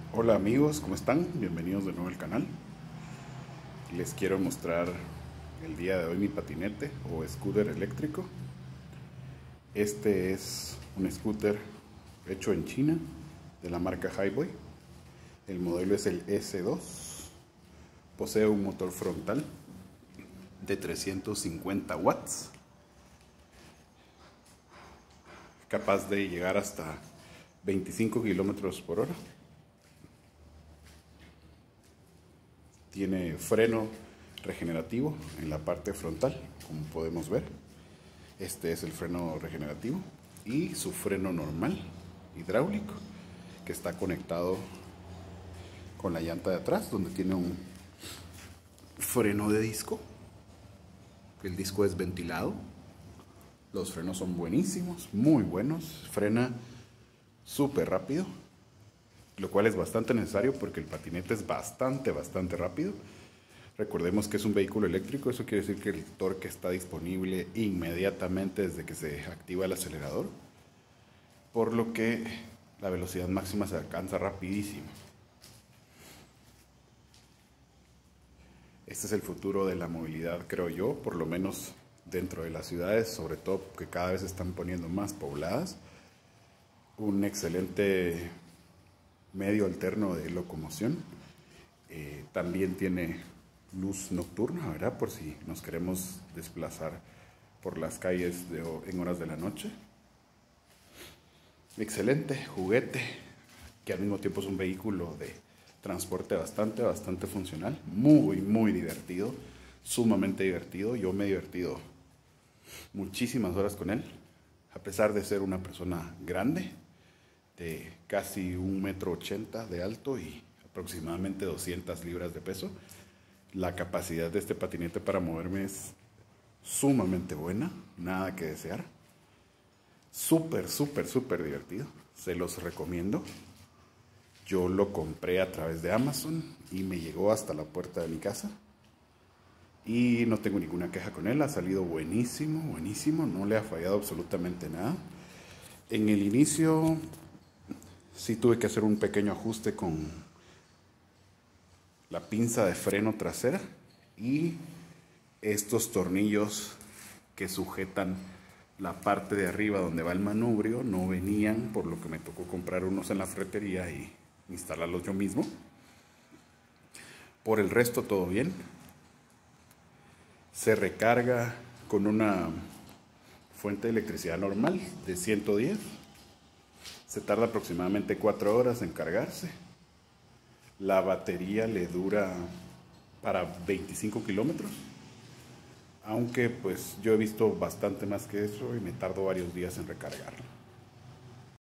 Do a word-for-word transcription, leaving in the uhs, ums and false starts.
Hola amigos, ¿cómo están? Bienvenidos de nuevo al canal. Les quiero mostrar el día de hoy mi patinete o scooter eléctrico. Este es un scooter hecho en China de la marca Highboy. El modelo es el S dos. Posee un motor frontal de trescientos cincuenta watts, capaz de llegar hasta veinticinco kilómetros por hora. Tiene freno regenerativo en la parte frontal, como podemos ver. Este es el freno regenerativo y su freno normal, hidráulico, que está conectado con la llanta de atrás, donde tiene un freno de disco. El disco es ventilado. Los frenos son buenísimos, muy buenos. Frena súper rápido, lo cual es bastante necesario porque el patinete es bastante, bastante rápido. Recordemos que es un vehículo eléctrico, eso quiere decir que el torque está disponible inmediatamente desde que se activa el acelerador, por lo que la velocidad máxima se alcanza rapidísimo. Este es el futuro de la movilidad, creo yo, por lo menos dentro de las ciudades, sobre todo que cada vez se están poniendo más pobladas. Un excelente medio alterno de locomoción. Eh, también tiene luz nocturna, ¿verdad? Por si nos queremos desplazar por las calles de, en horas de la noche. Excelente juguete, que al mismo tiempo es un vehículo de transporte bastante, bastante funcional. Muy, muy divertido, sumamente divertido. Yo me he divertido muchísimas horas con él, a pesar de ser una persona grande, de casi un metro ochenta de alto y aproximadamente doscientas libras de peso. La capacidad de este patinete para moverme es sumamente buena, nada que desear. Súper, súper, súper divertido, se los recomiendo. Yo lo compré a través de Amazon y me llegó hasta la puerta de mi casa. Y no tengo ninguna queja con él, ha salido buenísimo, buenísimo, no le ha fallado absolutamente nada. En el inicio sí tuve que hacer un pequeño ajuste con la pinza de freno trasera y estos tornillos que sujetan la parte de arriba donde va el manubrio no venían, por lo que me tocó comprar unos en la ferretería y instalarlos yo mismo. Por el resto todo bien. Se recarga con una fuente de electricidad normal de ciento diez. Se tarda aproximadamente cuatro horas en cargarse. La batería le dura para veinticinco kilómetros. Aunque pues yo he visto bastante más que eso y me tardo varios días en recargarlo.